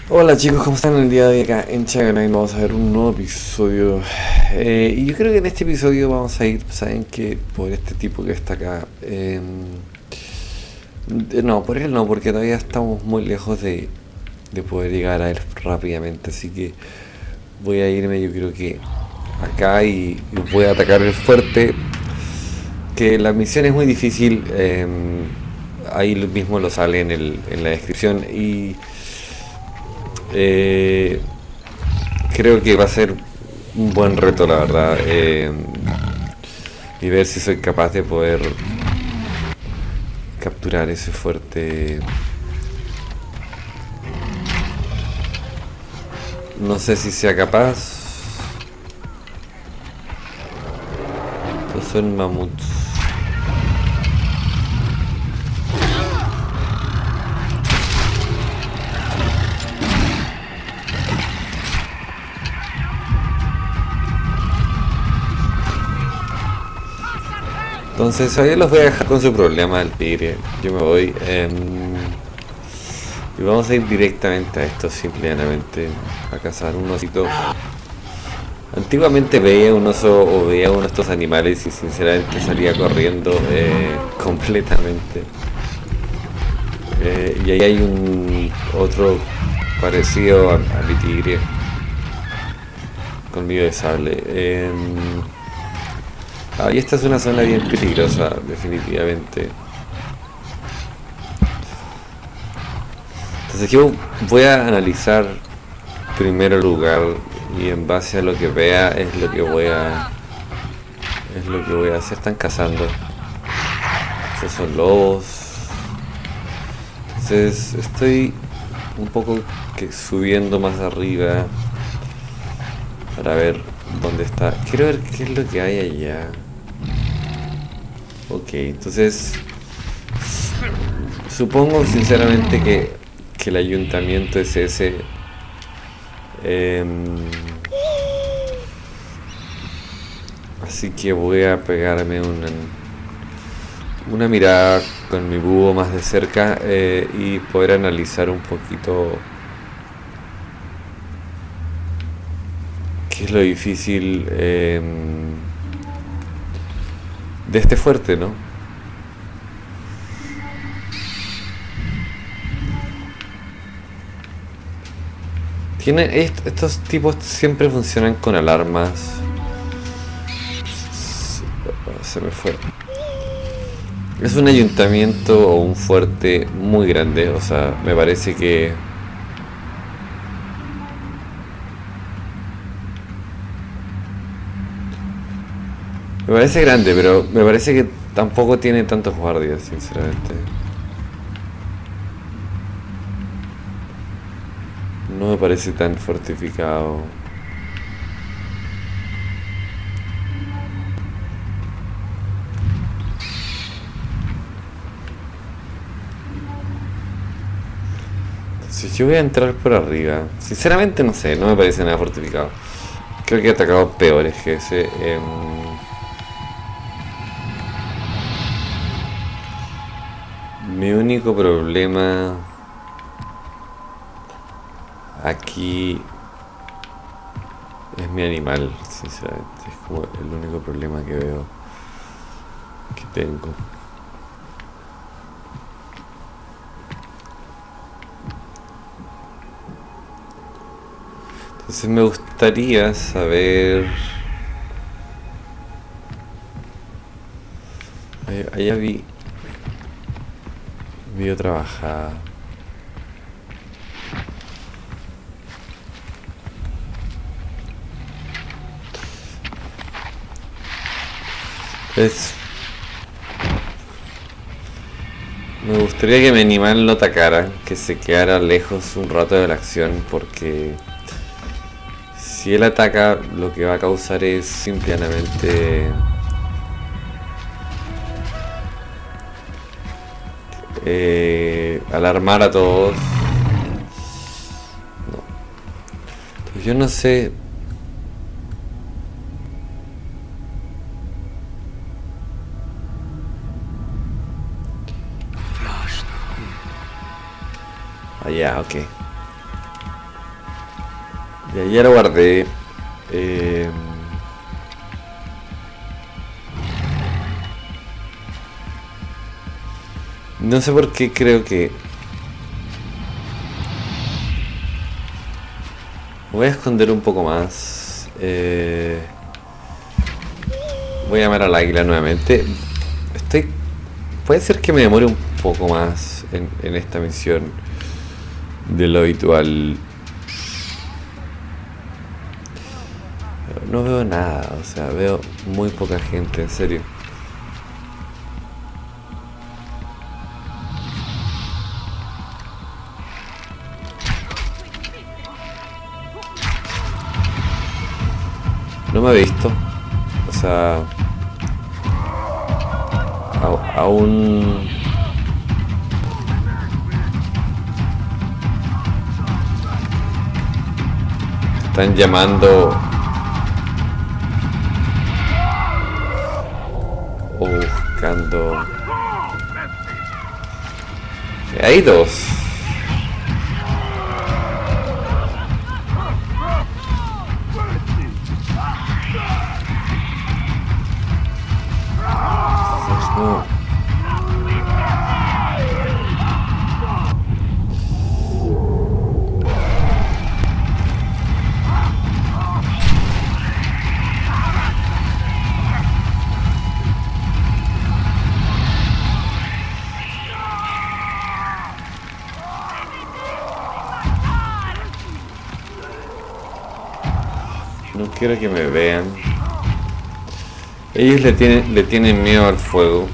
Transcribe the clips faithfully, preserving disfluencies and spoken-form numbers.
Hola chicos, ¿cómo están el día de hoy acá en Chagonine? Vamos a ver un nuevo episodio. Eh, y yo creo que en este episodio vamos a ir, ¿saben qué? Por este tipo que está acá. Eh, no, por él no, porque todavía estamos muy lejos de, de poder llegar a él rápidamente. Así que voy a irme, yo creo que acá y, y voy a atacar el fuerte. Que la misión es muy difícil. Eh, ahí mismo lo sale en, el, en la descripción. Y Eh, creo que va a ser un buen reto, la verdad, eh, y ver si soy capaz de poder capturar ese fuerte. No sé si sea capaz. Estos son mamuts. Entonces ahí los voy a dejar con su problema del tigre. Yo me voy. Eh, y vamos a ir directamente a esto, simplemente a cazar un osito. Antiguamente veía un oso o veía uno de estos animales y sinceramente salía corriendo eh, completamente. Eh, y ahí hay un otro parecido a, a mi tigre. Colmillo de sable. Eh, Ah, y esta es una zona bien peligrosa, definitivamente. Entonces yo voy a analizar primero el lugar y en base a lo que vea es lo que voy a es lo que voy a hacer. Están cazando. Estos son lobos. Entonces estoy un poco que subiendo más arriba para ver dónde está. Quiero ver qué es lo que hay allá. Ok, entonces supongo sinceramente que, que el ayuntamiento es ese. Eh, así que voy a pegarme una, una mirada con mi búho más de cerca eh, y poder analizar un poquito qué es lo difícil eh, de este fuerte, ¿no? Tiene est estos tipos siempre funcionan con alarmas. Se me fue. Es un ayuntamiento o un fuerte muy grande, o sea, me parece que me parece grande, pero me parece que tampoco tiene tantos guardias, sinceramente. No me parece tan fortificado. Entonces yo voy a entrar por arriba. Sinceramente no sé, no me parece nada fortificado. Creo que he atacado peores que ese. Eh, Mi único problema aquí es mi animal, sinceramente. Es como el único problema que veo que tengo. Entonces me gustaría saber... Allá vi... Vi otra bajada. Es... Me gustaría que mi animal no atacara, que se quedara lejos un rato de la acción, porque si él ataca lo que va a causar es simplemente eh, alarmar a todos. No. Pues yo no sé. Ah, ya, ok. Ya, ya lo guardé. Eh, no sé por qué creo que... Voy a esconder un poco más. Eh, voy a llamar al águila nuevamente. Estoy... Puede ser que me demore un poco más en, en esta misión de lo habitual. No veo nada, o sea, veo muy poca gente, en serio. No me ha visto, o sea, a, aún están llamando o buscando. Hay dos. No. No quiero que me vean. Ellos le tienen, le tienen miedo al fuego.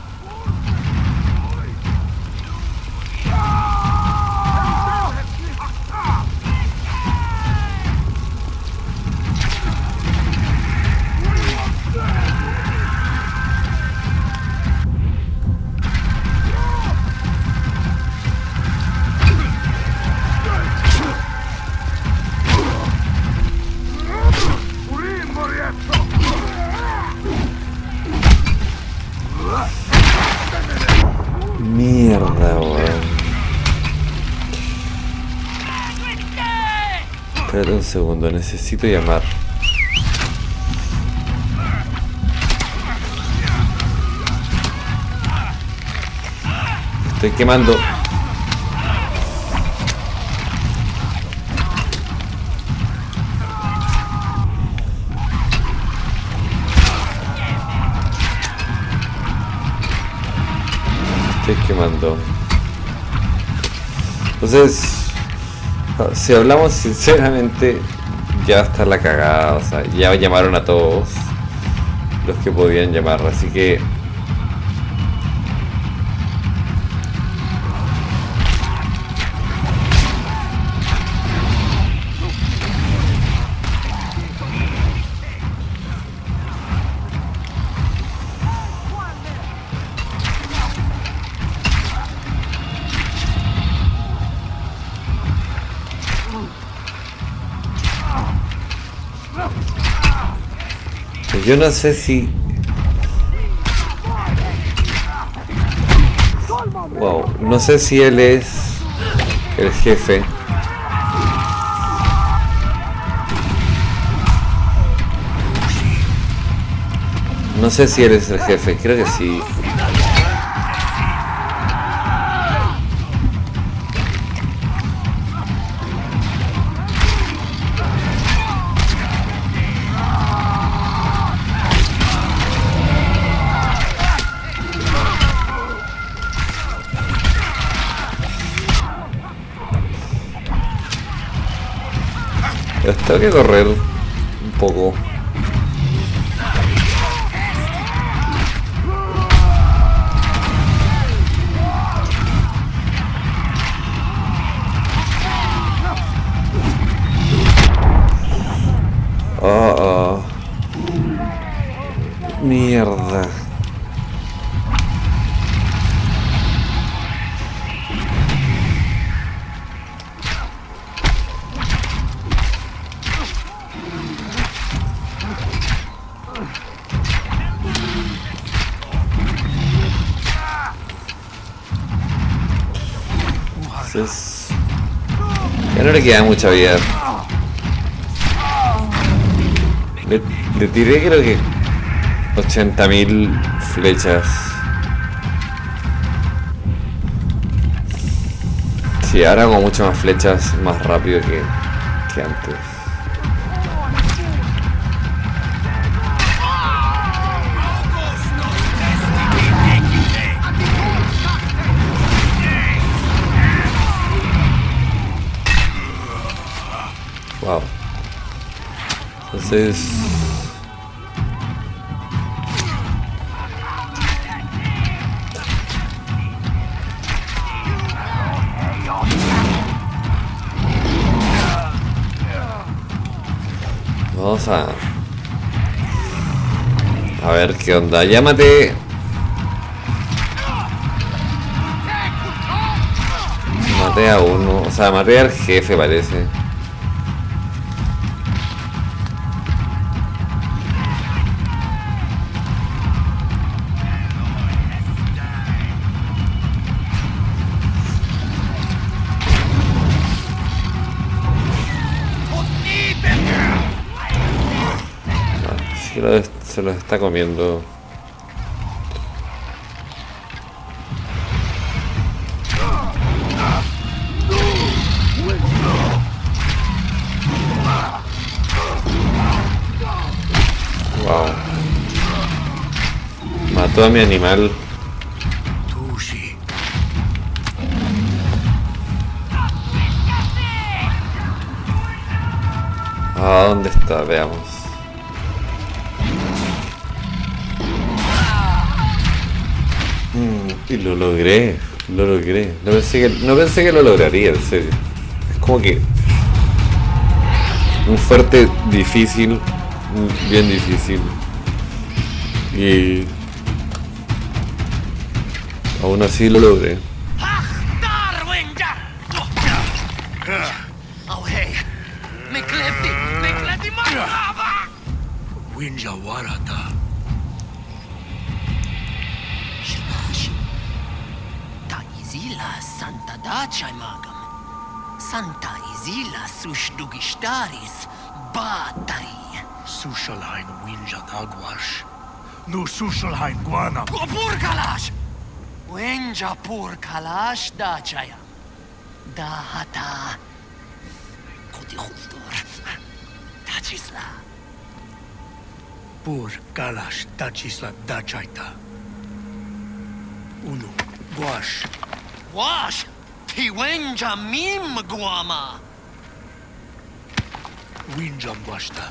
Mierda, weón. Espérate un segundo, necesito llamar. Estoy quemando. Estoy quemando. Entonces, si hablamos sinceramente, ya está la cagada. O sea, ya llamaron a todos los que podían llamar, así que yo no sé si... Wow, no sé si él es el jefe. No sé si él es el jefe, creo que sí. Tengo que correr un poco. Oh, oh. Mierda. Entonces, ya no le queda mucha vida. Le, le tiré creo que ochenta mil flechas. Sí, ahora hago mucho más flechas más rápido que, que antes. Wow. Entonces... Vamos a... A ver qué onda. Llámate... Maté a uno. O sea, maté al jefe parece. Lo, se los está comiendo. Wow. Mató a mi animal. ¿A dónde está? Veamos. Y lo logré, lo logré. No pensé que, no pensé que lo lograría, en serio. Es como que un fuerte difícil, bien difícil. Y aún así lo logré. Santa Dacia magam. Santa Isila sushdugistaris batari. Sushalhain winja dagwash. Nu sushalhain guana. Pur kalash! Wenja pur kalash dachaya. Dahata. Kodi khustor. Dachisla. Pur kalash dachisla dachaita. Unu guash. Wash! Tiwenja mim guama! Winjam washta.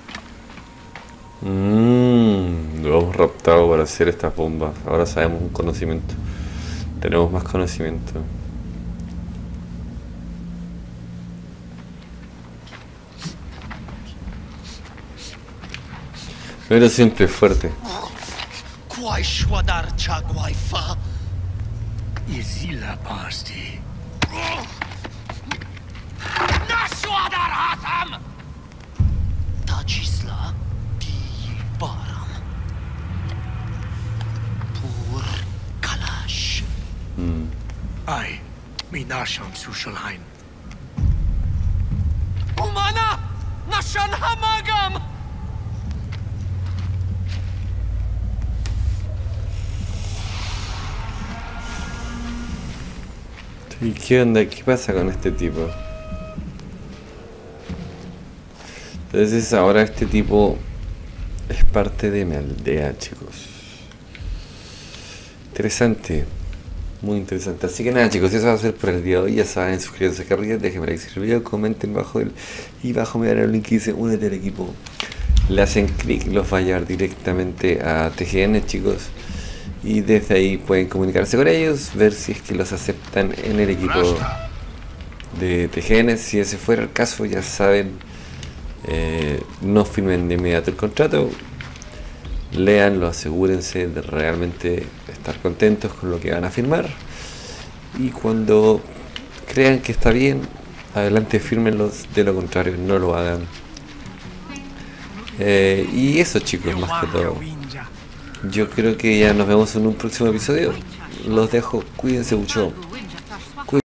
Mmm, lo hemos raptado para hacer estas bombas. Ahora sabemos un conocimiento. Tenemos más conocimiento. Pero siempre fuerte. Quaishwadar chagwaifa. Isila pasti. Nashwadar hasam! Tachisla di baram. Pur kalash. Hmm. Ai, minasham sushalhain. Umana! Nashan hamagam! ¿Y qué onda? ¿Qué pasa con este tipo? Entonces ahora este tipo es parte de mi aldea, chicos. Interesante. Muy interesante. Así que nada, chicos, eso va a ser por el día de hoy. Ya saben, suscríbanse acá arriba, déjenme like si el video, comenten bajo el y bajo me darán el link que dice únete al equipo. Le hacen clic, los va a llevar directamente a T G N, chicos. Y desde ahí pueden comunicarse con ellos, ver si es que los aceptan en el equipo de T G N. Si ese fuera el caso, ya saben, eh, no firmen de inmediato el contrato, leanlo, asegúrense de realmente estar contentos con lo que van a firmar, y cuando crean que está bien, adelante fírmenlos, de lo contrario no lo hagan. Eh, y eso, chicos, más que todo. Yo creo que ya nos vemos en un próximo episodio. Los dejo, cuídense mucho.